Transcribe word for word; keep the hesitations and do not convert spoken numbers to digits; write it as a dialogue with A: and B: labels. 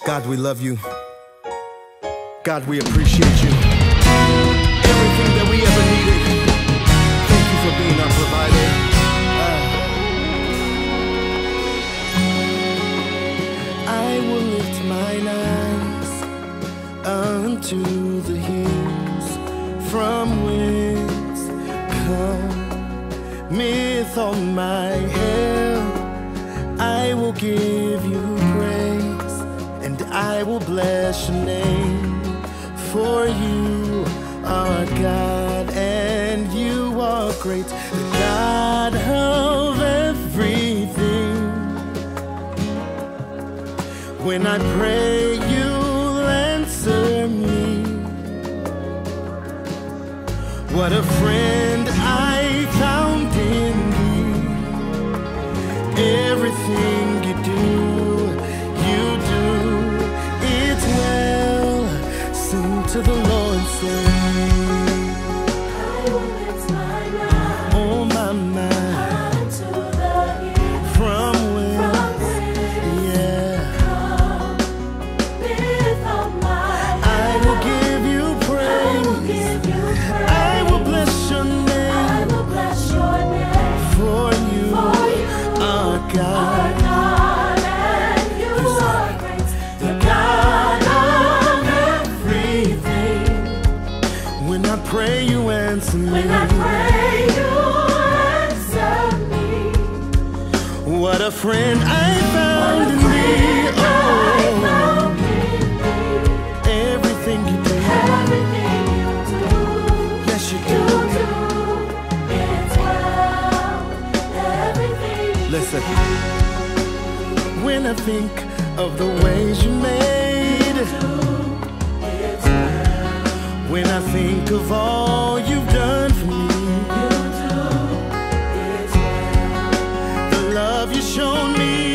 A: God, we love you. God, we appreciate you. Everything that we ever needed. Thank you for being our provider. Uh. I will lift mine eyes unto the hills, from whence cometh all my help. I will give you praise, and I will bless your name. For you are God, and you are great, the God of everything. When I pray, you'll answer me. What a friend I found in you. Everything you do, you do it well. Sing to the Lord, sing.
B: I will lift my mind,
A: Oh my mind,
B: unto the hills,
A: from whence,
B: from whence
A: yeah,
B: cometh all my
A: I will give you
B: I will
A: praise.
B: give you praise.
A: I will bless your
B: I
A: name.
B: will bless your name.
A: For you
B: For you
A: are
B: are
A: God.
B: God, and you are great, the God of everything.
A: When I pray, you answer me.
B: When I pray, you answer me.
A: What a friend I found in
B: What a
A: thee.
B: friend I
A: Oh,
B: found in thee.
A: everything you do,
B: Everything you do,
A: yes you
B: you
A: do.
B: do it well. Everything you
A: Listen, when I think of the ways you made,
B: do, it's well.
A: when I think of all you've done for me,
B: You do it well.
A: the love you shown me